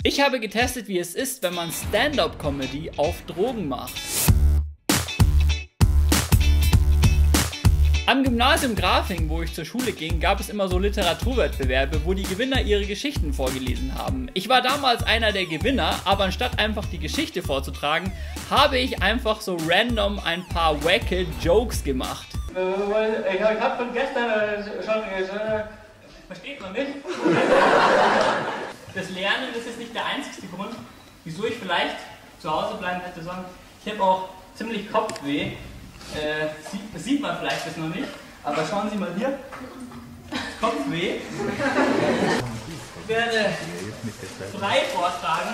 Ich habe getestet, wie es ist, wenn man Stand-up-Comedy auf Drogen macht. Am Gymnasium Grafing, wo ich zur Schule ging, gab es immer so Literaturwettbewerbe, wo die Gewinner ihre Geschichten vorgelesen haben. Ich war damals einer der Gewinner, aber anstatt einfach die Geschichte vorzutragen, habe ich einfach so random ein paar wacke Jokes gemacht. Ich habe von gestern schon versteht man nicht. Das Lernen ist jetzt nicht der einzige Grund, wieso ich vielleicht zu Hause bleiben hätte sollen. Ich habe auch ziemlich Kopfweh. Sieht man vielleicht das noch nicht, aber schauen Sie mal hier. Kopfweh. Ich werde frei vortragen.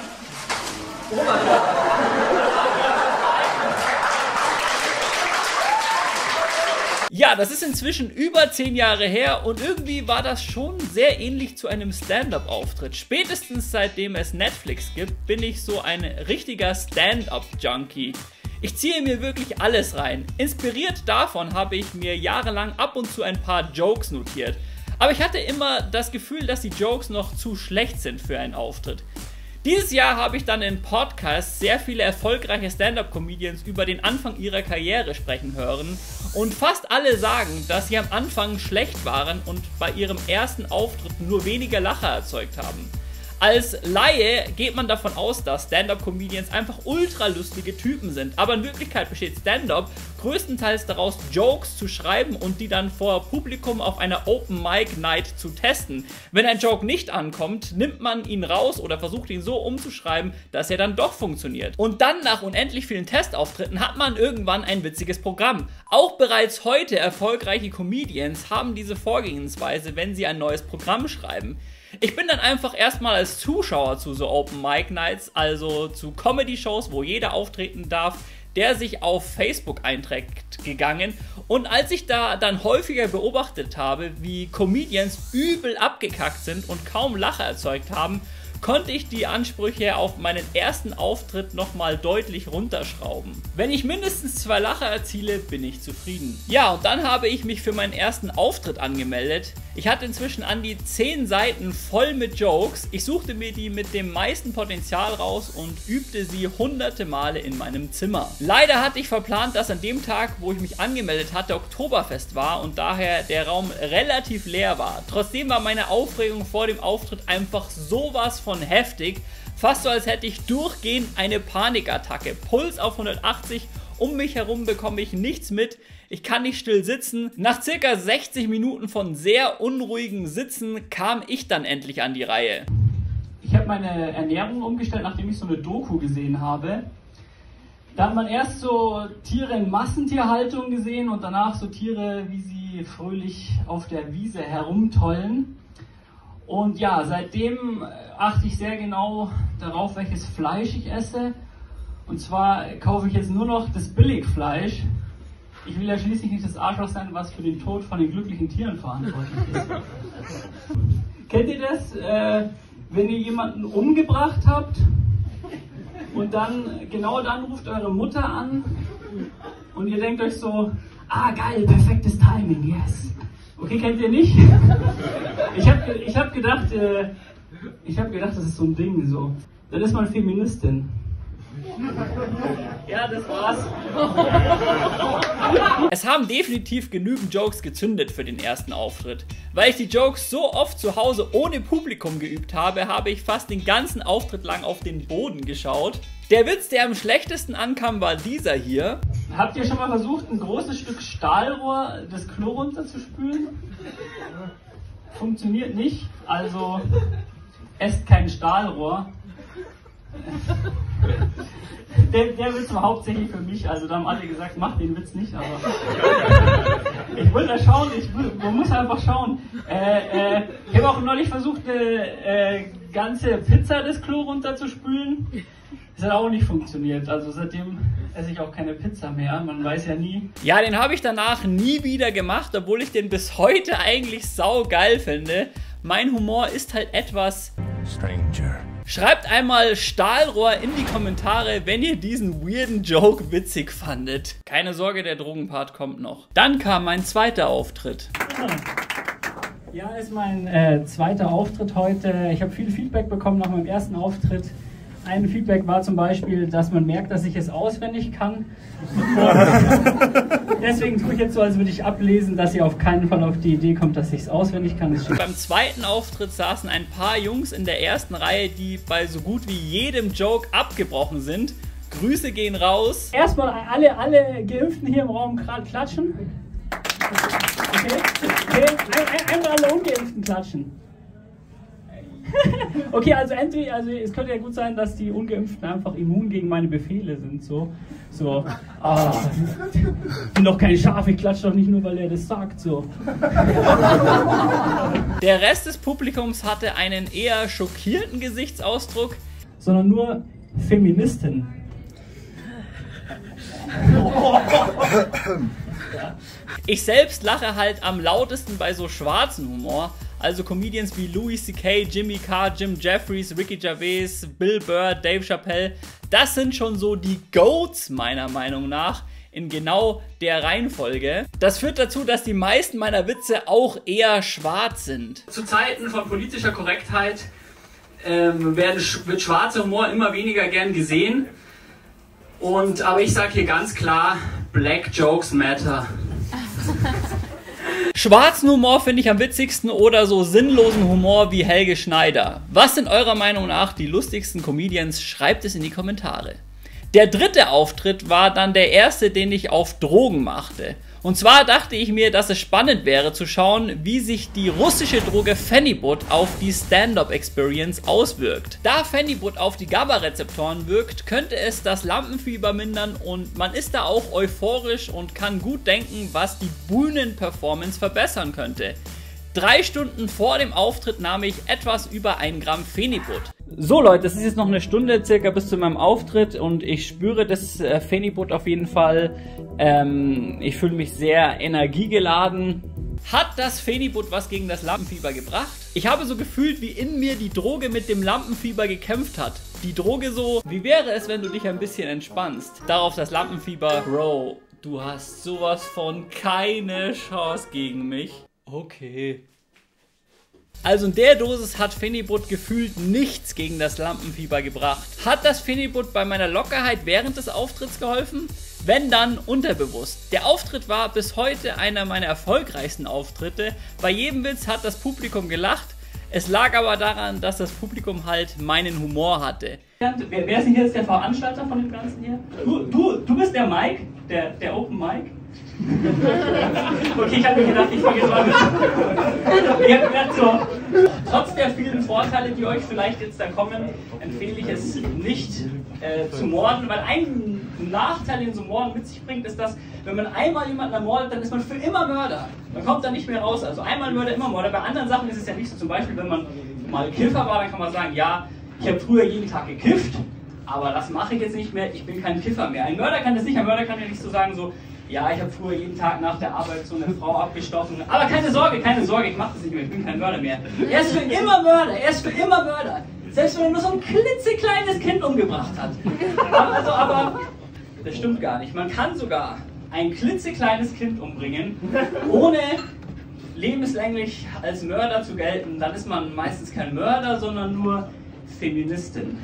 Ja, das ist inzwischen über 10 Jahre her und irgendwie war das schon sehr ähnlich zu einem Stand-up-Auftritt. Spätestens seitdem es Netflix gibt, bin ich so ein richtiger Stand-up-Junkie. Ich ziehe mir wirklich alles rein. Inspiriert davon habe ich mir jahrelang ab und zu ein paar Jokes notiert. Aber ich hatte immer das Gefühl, dass die Jokes noch zu schlecht sind für einen Auftritt. Dieses Jahr habe ich dann in Podcasts sehr viele erfolgreiche Stand-up-Comedians über den Anfang ihrer Karriere sprechen hören und fast alle sagen, dass sie am Anfang schlecht waren und bei ihrem ersten Auftritt nur weniger Lacher erzeugt haben. Als Laie geht man davon aus, dass Stand-up-Comedians einfach ultra lustige Typen sind, aber in Wirklichkeit besteht Stand-up größtenteils daraus, Jokes zu schreiben und die dann vor Publikum auf einer Open-Mic-Night zu testen. Wenn ein Joke nicht ankommt, nimmt man ihn raus oder versucht ihn so umzuschreiben, dass er dann doch funktioniert. Und dann nach unendlich vielen Testauftritten hat man irgendwann ein witziges Programm. Auch bereits heute erfolgreiche Comedians haben diese Vorgehensweise, wenn sie ein neues Programm schreiben. Ich bin dann einfach erstmal als Zuschauer zu so Open Mic Nights, also zu Comedy-Shows, wo jeder auftreten darf, der sich auf Facebook einträgt, gegangen. Und als ich da dann häufiger beobachtet habe, wie Comedians übel abgekackt sind und kaum Lacher erzeugt haben, konnte ich die Ansprüche auf meinen ersten Auftritt nochmal deutlich runterschrauben. Wenn ich mindestens 2 Lacher erziele, bin ich zufrieden. Ja, und dann habe ich mich für meinen ersten Auftritt angemeldet. Ich hatte inzwischen an die 10 Seiten voll mit Jokes. Ich suchte mir die mit dem meisten Potenzial raus und übte sie hunderte Male in meinem Zimmer. Leider hatte ich verplant, dass an dem Tag, wo ich mich angemeldet hatte, Oktoberfest war und daher der Raum relativ leer war. Trotzdem war meine Aufregung vor dem Auftritt einfach sowas von heftig, fast so als hätte ich durchgehend eine Panikattacke. Puls auf 180, um mich herum bekomme ich nichts mit, ich kann nicht still sitzen. Nach circa 60 Minuten von sehr unruhigem Sitzen kam ich dann endlich an die Reihe. Ich habe meine Ernährung umgestellt, nachdem ich so eine Doku gesehen habe. Da hat man erst so Tiere in Massentierhaltung gesehen und danach so Tiere, wie sie fröhlich auf der Wiese herumtollen. Und ja, seitdem achte ich sehr genau darauf, welches Fleisch ich esse. Und zwar kaufe ich jetzt nur noch das Billigfleisch. Ich will ja schließlich nicht das Arschloch sein, was für den Tod von den glücklichen Tieren verantwortlich ist. Kennt ihr das? Wenn ihr jemanden umgebracht habt und dann, genau dann ruft eure Mutter an und ihr denkt euch so, ah geil, perfektes Timing, yes. Okay, kennt ihr nicht? Ich hab gedacht, das ist so ein Ding, so. Dann ist man Feministin. Ja, das war's. Es haben definitiv genügend Jokes gezündet für den ersten Auftritt. Weil ich die Jokes so oft zu Hause ohne Publikum geübt habe, habe ich fast den ganzen Auftritt lang auf den Boden geschaut. Der Witz, der am schlechtesten ankam, war dieser hier. Habt ihr schon mal versucht, ein großes Stück Stahlrohr das Klo runterzuspülen? Funktioniert nicht, also esst kein Stahlrohr. Der Witz war hauptsächlich für mich, also da haben alle gesagt, mach den Witz nicht, aber ich wollte da schauen, man muss einfach schauen. Ich habe auch neulich versucht, eine ganze Pizza das Klo runterzuspülen. Das hat auch nicht funktioniert, also seitdem esse ich auch keine Pizza mehr, man weiß ja nie. Ja, den habe ich danach nie wieder gemacht, obwohl ich den bis heute eigentlich saugeil finde. Mein Humor ist halt etwas Stranger. Schreibt einmal Stahlrohr in die Kommentare, wenn ihr diesen weirden Joke witzig fandet. Keine Sorge, der Drogenpart kommt noch. Dann kam mein zweiter Auftritt. Ja, ist mein zweiter Auftritt heute. Ich habe viel Feedback bekommen nach meinem ersten Auftritt. Ein Feedback war zum Beispiel, dass man merkt, dass ich es auswendig kann. Deswegen tue ich jetzt so, als würde ich ablesen, dass ihr auf keinen Fall auf die Idee kommt, dass ich es auswendig kann. Beim zweiten Auftritt saßen ein paar Jungs in der ersten Reihe, die bei so gut wie jedem Joke abgebrochen sind. Grüße gehen raus. Erstmal alle Geimpften hier im Raum gerade klatschen. Okay, einmal alle Ungeimpften klatschen. Okay, also es könnte ja gut sein, dass die Ungeimpften einfach immun gegen meine Befehle sind. Ich bin doch kein Schaf, ich klatsche doch nicht nur, weil er das sagt. So. Der Rest des Publikums hatte einen eher schockierten Gesichtsausdruck. Sondern nur Feministen. Ich selbst lache halt am lautesten bei so schwarzen Humor. Also Comedians wie Louis C.K., Jimmy Carr, Jim Jeffries, Ricky Gervais, Bill Burr, Dave Chappelle. Das sind schon so die GOATs meiner Meinung nach in genau der Reihenfolge. Das führt dazu, dass die meisten meiner Witze auch eher schwarz sind. Zu Zeiten von politischer Korrektheit wird schwarzer Humor immer weniger gern gesehen. Aber ich sage hier ganz klar, Black Jokes matter. Schwarzen Humor finde ich am witzigsten oder so sinnlosen Humor wie Helge Schneider. Was sind eurer Meinung nach die lustigsten Comedians? Schreibt es in die Kommentare. Der dritte Auftritt war dann der erste, den ich auf Drogen machte. Und zwar dachte ich mir, dass es spannend wäre zu schauen, wie sich die russische Droge Phenibut auf die Stand-Up-Experience auswirkt. Da Phenibut auf die GABA-Rezeptoren wirkt, könnte es das Lampenfieber mindern und man ist da auch euphorisch und kann gut denken, was die Bühnenperformance verbessern könnte. 3 Stunden vor dem Auftritt nahm ich etwas über 1 Gramm Phenibut. So Leute, es ist jetzt noch eine Stunde circa bis zu meinem Auftritt und ich spüre das Phenibut auf jeden Fall. Ich fühle mich sehr energiegeladen. Hat das Phenibut was gegen das Lampenfieber gebracht? Ich habe so gefühlt, wie in mir die Droge mit dem Lampenfieber gekämpft hat. Die Droge so, wie wäre es, wenn du dich ein bisschen entspannst? Darauf das Lampenfieber, Bro, du hast sowas von keine Chance gegen mich. Okay. Also in der Dosis hat Phenibut gefühlt nichts gegen das Lampenfieber gebracht. Hat das Phenibut bei meiner Lockerheit während des Auftritts geholfen? Wenn dann unterbewusst. Der Auftritt war bis heute einer meiner erfolgreichsten Auftritte. Bei jedem Witz hat das Publikum gelacht. Es lag aber daran, dass das Publikum halt meinen Humor hatte. Wer ist denn hier jetzt der Veranstalter von dem Ganzen hier? Du bist der Mike, der Open Mic? Okay, ich habe mir gedacht, ich fange jetzt mal mit. Ich habe gedacht, so, trotz der vielen Vorteile, die euch vielleicht jetzt da kommen, empfehle ich es nicht zu morden, weil ein Nachteil, den so Morden mit sich bringt, ist, dass wenn man einmal jemanden ermordet, dann ist man für immer Mörder. Man kommt da nicht mehr raus. Also einmal Mörder, immer Mörder. Bei anderen Sachen ist es ja nicht so. Zum Beispiel, wenn man mal Kiffer war, dann kann man sagen, ja, ich habe früher jeden Tag gekifft, aber das mache ich jetzt nicht mehr, ich bin kein Kiffer mehr. Ein Mörder kann das nicht, ein Mörder kann ja nicht so sagen, so, ja, ich habe früher jeden Tag nach der Arbeit so eine Frau abgestochen, aber keine Sorge, ich mache das nicht mehr, ich bin kein Mörder mehr. Er ist für immer Mörder, selbst wenn er nur so ein klitzekleines Kind umgebracht hat. Aber das stimmt gar nicht, man kann sogar ein klitzekleines Kind umbringen, ohne lebenslänglich als Mörder zu gelten. Dann ist man meistens kein Mörder, sondern nur Feministin.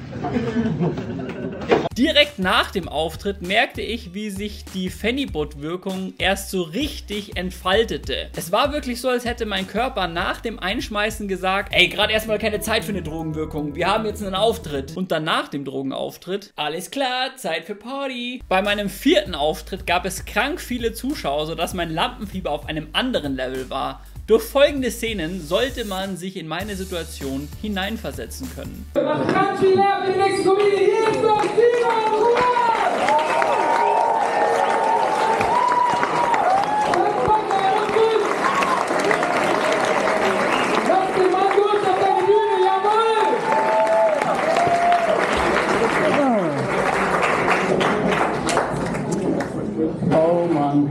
Direkt nach dem Auftritt merkte ich, wie sich die Phenibut-Wirkung erst so richtig entfaltete. Es war wirklich so, als hätte mein Körper nach dem Einschmeißen gesagt, ey, gerade erstmal keine Zeit für eine Drogenwirkung, wir haben jetzt einen Auftritt. Und dann nach dem Drogenauftritt, alles klar, Zeit für Party. Bei meinem 4. Auftritt gab es krank viele Zuschauer, sodass mein Lampenfieber auf einem anderen Level war. Durch folgende Szenen sollte man sich in meine Situation hineinversetzen können. Macht ganz viel Lärm für die nächste Comedian. Hier ist noch Simon. Lass den Mann durch auf deine Bühne, jawohl! Oh Mann.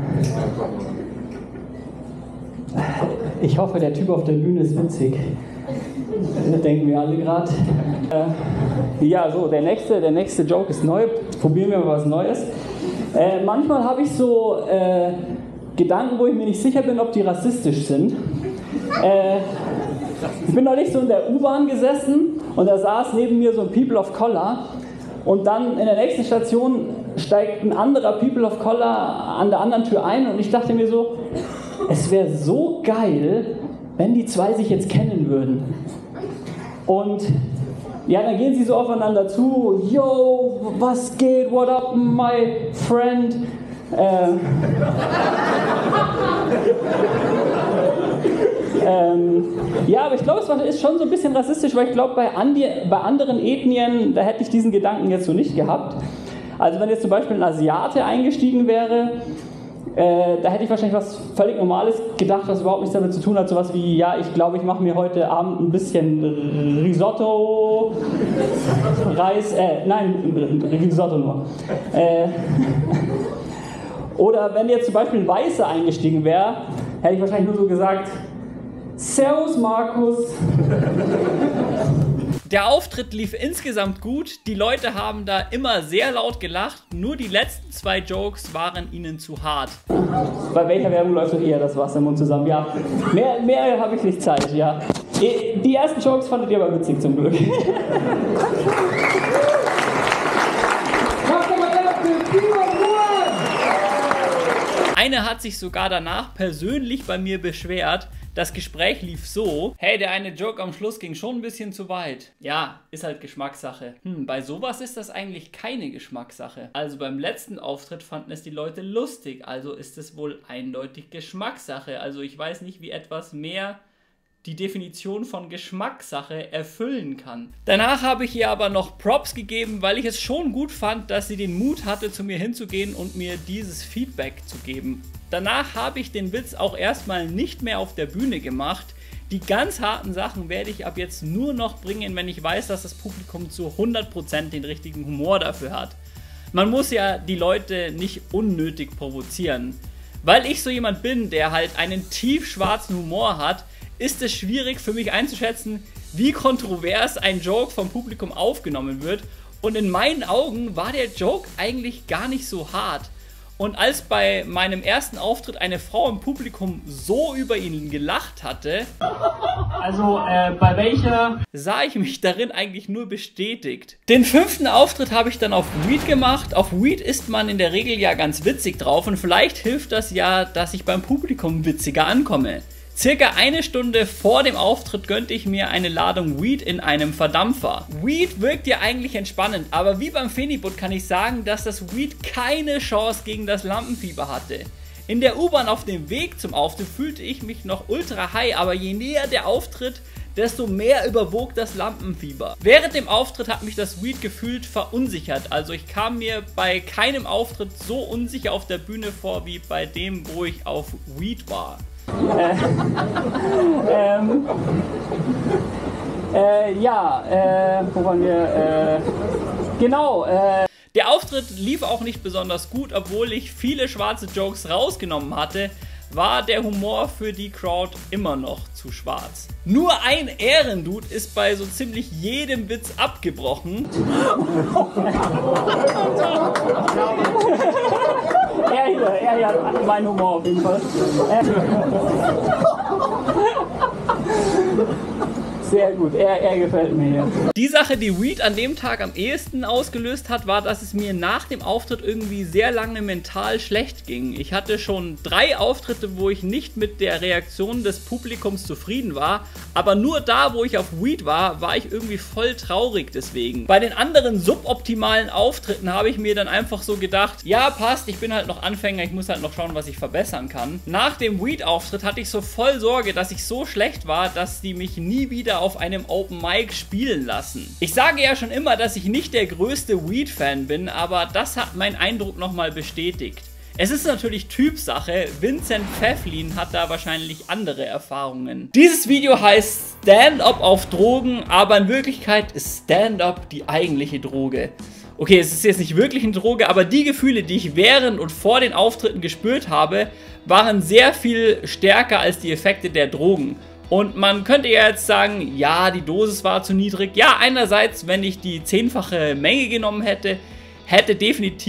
Ich hoffe, der Typ auf der Bühne ist witzig. Das denken wir alle gerade. Ja, so, der nächste Joke ist neu. Probieren wir mal was Neues. Manchmal habe ich so Gedanken, wo ich mir nicht sicher bin, ob die rassistisch sind. Ich bin neulich so in der U-Bahn gesessen und da saß neben mir so ein People of Color und dann in der nächsten Station steigt ein anderer People of Color an der anderen Tür ein und ich dachte mir so, es wäre so geil, wenn die zwei sich jetzt kennen würden. Und ja, dann gehen sie so aufeinander zu, yo, was geht, what up, my friend? Ja, aber ich glaube, es ist schon so ein bisschen rassistisch, weil ich glaube, bei anderen Ethnien, da hätte ich diesen Gedanken jetzt so nicht gehabt. Also wenn jetzt zum Beispiel ein Asiate eingestiegen wäre, da hätte ich wahrscheinlich was völlig Normales gedacht, was überhaupt nichts damit zu tun hat. Sowas wie, ja, ich glaube, ich mache mir heute Abend ein bisschen Risotto, Reis, Risotto nur. Oder wenn jetzt zum Beispiel ein Weißer eingestiegen wäre, hätte ich wahrscheinlich nur so gesagt, Servus Markus. Der Auftritt lief insgesamt gut, die Leute haben da immer sehr laut gelacht, nur die letzten 2 Jokes waren ihnen zu hart. Bei welcher Werbung läuft doch eher das Wasser im Mund zusammen? Ja, mehr habe ich nicht Zeit, ja. Die ersten Jokes fandet ihr aber witzig zum Glück. Eine hat sich sogar danach persönlich bei mir beschwert. Das Gespräch lief so: Hey, der eine Joke am Schluss ging schon ein bisschen zu weit. Ja, ist halt Geschmackssache. Bei sowas ist das eigentlich keine Geschmackssache. Also beim letzten Auftritt fanden es die Leute lustig, also ist es wohl eindeutig Geschmackssache. Also ich weiß nicht, wie etwas mehr die Definition von Geschmackssache erfüllen kann. Danach habe ich ihr aber noch Props gegeben, weil ich es schon gut fand, dass sie den Mut hatte, zu mir hinzugehen und mir dieses Feedback zu geben. Danach habe ich den Witz auch erstmal nicht mehr auf der Bühne gemacht. Die ganz harten Sachen werde ich ab jetzt nur noch bringen, wenn ich weiß, dass das Publikum zu 100% den richtigen Humor dafür hat. Man muss ja die Leute nicht unnötig provozieren. Weil ich so jemand bin, der halt einen tiefschwarzen Humor hat, ist es schwierig für mich einzuschätzen, wie kontrovers ein Joke vom Publikum aufgenommen wird. Und in meinen Augen war der Joke eigentlich gar nicht so hart. Und als bei meinem ersten Auftritt eine Frau im Publikum so über ihn gelacht hatte, also bei welcher, sah ich mich darin eigentlich nur bestätigt. Den 5. Auftritt habe ich dann auf Weed gemacht. Auf Weed ist man in der Regel ja ganz witzig drauf und vielleicht hilft das ja, dass ich beim Publikum witziger ankomme. Circa eine Stunde vor dem Auftritt gönnte ich mir eine Ladung Weed in einem Verdampfer. Weed wirkt ja eigentlich entspannend, aber wie beim Phänibut kann ich sagen, dass das Weed keine Chance gegen das Lampenfieber hatte. In der U-Bahn auf dem Weg zum Auftritt fühlte ich mich noch ultra high, aber je näher der Auftritt, desto mehr überwog das Lampenfieber. Während dem Auftritt hat mich das Weed gefühlt verunsichert, also ich kam mir bei keinem Auftritt so unsicher auf der Bühne vor wie bei dem, wo ich auf Weed war. Wo waren wir? Genau. Der Auftritt lief auch nicht besonders gut, obwohl ich viele schwarze Jokes rausgenommen hatte, war der Humor für die Crowd immer noch zu schwarz. Nur ein Ehrendude ist bei so ziemlich jedem Witz abgebrochen. Er hier hat meinen Humor auf jeden Fall. Sehr gut, er gefällt mir. Die Sache, die Weed an dem Tag am ehesten ausgelöst hat, war, dass es mir nach dem Auftritt irgendwie sehr lange mental schlecht ging. Ich hatte schon 3 Auftritte, wo ich nicht mit der Reaktion des Publikums zufrieden war, aber nur da, wo ich auf Weed war, war ich irgendwie voll traurig deswegen. Bei den anderen suboptimalen Auftritten habe ich mir dann einfach so gedacht, ja passt, ich bin halt noch Anfänger, ich muss halt noch schauen, was ich verbessern kann. Nach dem Weed-Auftritt hatte ich so voll Sorge, dass ich so schlecht war, dass die mich nie wieder auf einem Open Mic spielen lassen. Ich sage ja schon immer, dass ich nicht der größte Weed-Fan bin, aber das hat meinen Eindruck nochmal bestätigt. Es ist natürlich Typsache, Vincent Pfefflin hat da wahrscheinlich andere Erfahrungen. Dieses Video heißt Stand-Up auf Drogen, aber in Wirklichkeit ist Stand-Up die eigentliche Droge. Okay, es ist jetzt nicht wirklich eine Droge, aber die Gefühle, die ich während und vor den Auftritten gespürt habe, waren sehr viel stärker als die Effekte der Drogen. Und man könnte ja jetzt sagen, ja, die Dosis war zu niedrig. Ja, einerseits, wenn ich die 10-fache Menge genommen hätte, hätte definitiv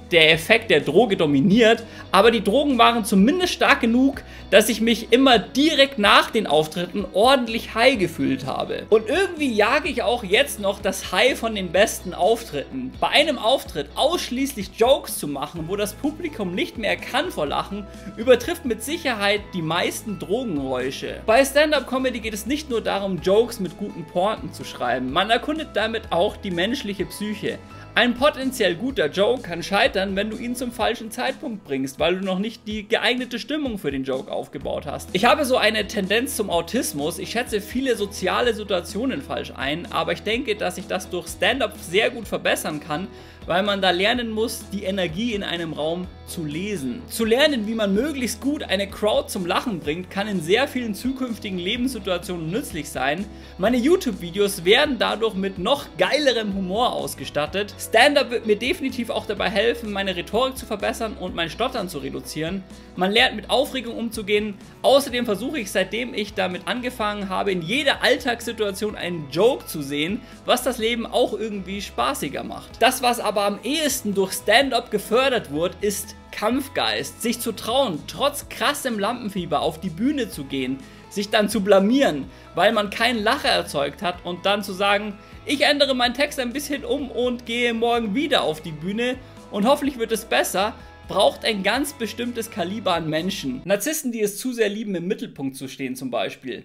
der Effekt der Droge dominiert, aber die Drogen waren zumindest stark genug, dass ich mich immer direkt nach den Auftritten ordentlich high gefühlt habe. Und irgendwie jage ich auch jetzt noch das High von den besten Auftritten. Bei einem Auftritt ausschließlich Jokes zu machen, wo das Publikum nicht mehr kann vor Lachen, übertrifft mit Sicherheit die meisten Drogengeräusche. Bei Stand-Up-Comedy geht es nicht nur darum, Jokes mit guten Pointen zu schreiben, man erkundet damit auch die menschliche Psyche. Ein potenziell guter Joke kann scheitern, wenn du ihn zum falschen Zeitpunkt bringst, weil du noch nicht die geeignete Stimmung für den Joke aufgebaut hast. Ich habe so eine Tendenz zum Autismus, ich schätze viele soziale Situationen falsch ein, aber ich denke, dass ich das durch Stand-Up sehr gut verbessern kann, weil man da lernen muss, die Energie in einem Raum zu lesen. Zu lernen, wie man möglichst gut eine Crowd zum Lachen bringt, kann in sehr vielen zukünftigen Lebenssituationen nützlich sein. Meine YouTube-Videos werden dadurch mit noch geilerem Humor ausgestattet. Stand-Up wird mir definitiv auch dabei helfen, meine Rhetorik zu verbessern und mein Stottern zu reduzieren. Man lernt mit Aufregung umzugehen. Außerdem versuche ich, seitdem ich damit angefangen habe, in jeder Alltagssituation einen Joke zu sehen, was das Leben auch irgendwie spaßiger macht. Das, was aber am ehesten durch Stand-Up gefördert wird, ist Kampfgeist. Sich zu trauen, trotz krassem Lampenfieber auf die Bühne zu gehen, sich dann zu blamieren, weil man keinen Lacher erzeugt hat und dann zu sagen, ich ändere meinen Text ein bisschen um und gehe morgen wieder auf die Bühne und hoffentlich wird es besser, braucht ein ganz bestimmtes Kaliber an Menschen. Narzissten, die es zu sehr lieben, im Mittelpunkt zu stehen zum Beispiel.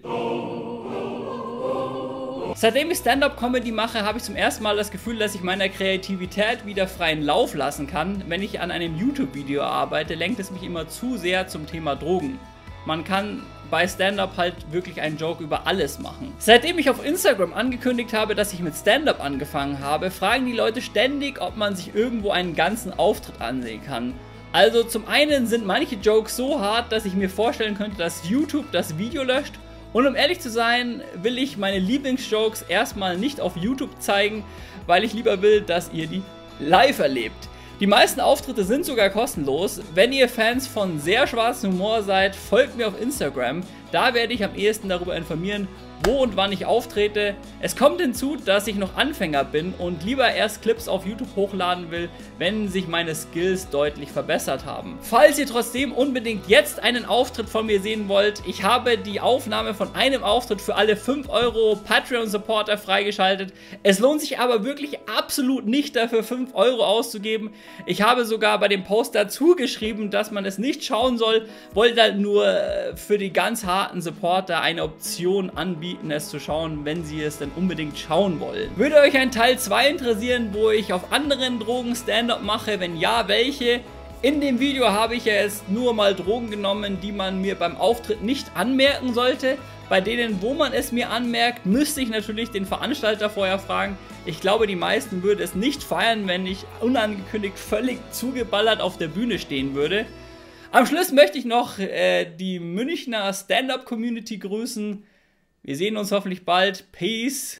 Seitdem ich Stand-Up-Comedy mache, habe ich zum ersten Mal das Gefühl, dass ich meiner Kreativität wieder freien Lauf lassen kann. Wenn ich an einem YouTube-Video arbeite, lenkt es mich immer zu sehr zum Thema Drogen. Man kann bei Stand-Up halt wirklich einen Joke über alles machen. Seitdem ich auf Instagram angekündigt habe, dass ich mit Stand-Up angefangen habe, fragen die Leute ständig, ob man sich irgendwo einen ganzen Auftritt ansehen kann. Also zum einen sind manche Jokes so hart, dass ich mir vorstellen könnte, dass YouTube das Video löscht. Und um ehrlich zu sein, will ich meine Lieblingsjokes erstmal nicht auf YouTube zeigen, weil ich lieber will, dass ihr die live erlebt. Die meisten Auftritte sind sogar kostenlos. Wenn ihr Fans von sehr schwarzem Humor seid, folgt mir auf Instagram. Da werde ich am ehesten darüber informieren, wo und wann ich auftrete. Es kommt hinzu, dass ich noch Anfänger bin und lieber erst Clips auf YouTube hochladen will, wenn sich meine Skills deutlich verbessert haben. Falls ihr trotzdem unbedingt jetzt einen Auftritt von mir sehen wollt, ich habe die Aufnahme von einem Auftritt für alle 5 € Patreon-Supporter freigeschaltet. Es lohnt sich aber wirklich absolut nicht dafür 5 € auszugeben. Ich habe sogar bei dem Post dazu geschrieben, dass man es nicht schauen soll, wollte halt nur für die ganz harten Supporter eine Option anbieten, es zu schauen, wenn sie es dann unbedingt schauen wollen. Würde euch ein Teil 2 interessieren, wo ich auf anderen Drogen Stand-Up mache? Wenn ja, welche? In dem Video habe ich ja jetzt nur mal Drogen genommen, die man mir beim Auftritt nicht anmerken sollte. Bei denen, wo man es mir anmerkt, müsste ich natürlich den Veranstalter vorher fragen. Ich glaube, die meisten würden es nicht feiern, wenn ich unangekündigt völlig zugeballert auf der Bühne stehen würde. Am Schluss möchte ich noch die Münchner Stand-Up-Community grüßen. Wir sehen uns hoffentlich bald. Peace.